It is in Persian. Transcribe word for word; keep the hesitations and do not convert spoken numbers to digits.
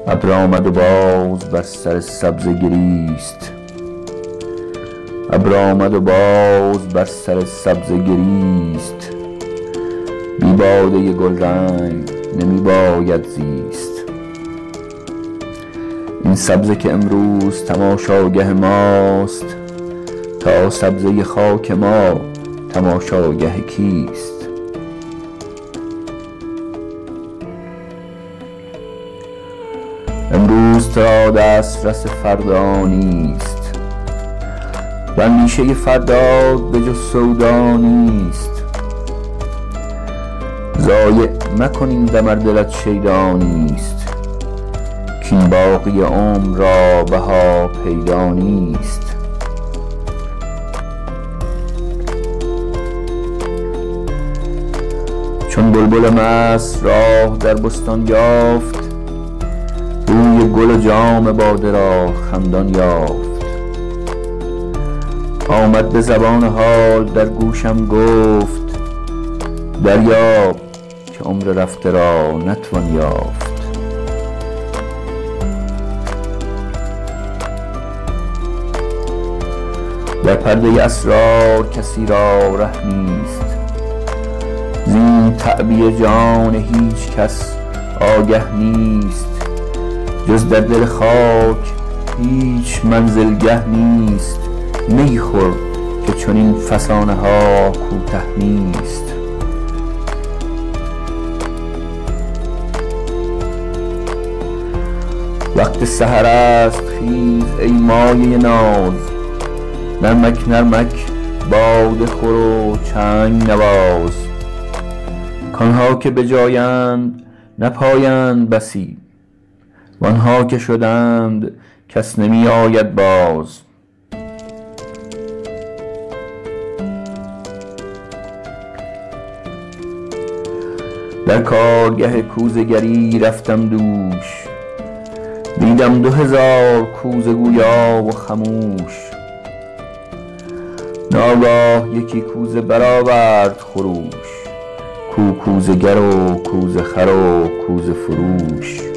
ابر آمد و باز بر سر سبزه گریست. ابر آمد و باز بر سر سبزه گریست. بی باده گلرنگ نمی باید زیست. این سبزه که امروز تماشاگه ماست، تا سبزه خاک ما تماشاگه کیست. امروز تا دسترس فردا نیست، و اندیشه فردات به جز سودا نیست. ضایع مکن این دم ار دلت شیدا نیست، کاین باقی عمر را بها پیدا نیست. چون بلبل ماست راه در بستان یافت، روی گل و جام باده را خندان یافت. آمد به زبان حال در گوشم گفت، دریاب که عمر رفته را نتوان یافت. در پرده اسرار کسی را ره نیست، زین تعبیه جان هیچ کس آگه نیست. جز در دل خاک هیچ منزلگه نیست، می خور که چنین فسانه ها کوته نیست. وقت سحر است خیز ای مایه ناز، نرمک نرمک باده خور و چنگ نواز. کانها که بجایند نپایند بسی، وانها که شدند کس نمی آید باز. در کارگه کوزگری رفتم دوش، دیدم دو هزار کوزه گویا و خموش. ناگاه یکی کوزه برآورد خروش، کو کوزه گر و کوزه خر و کوزه فروش.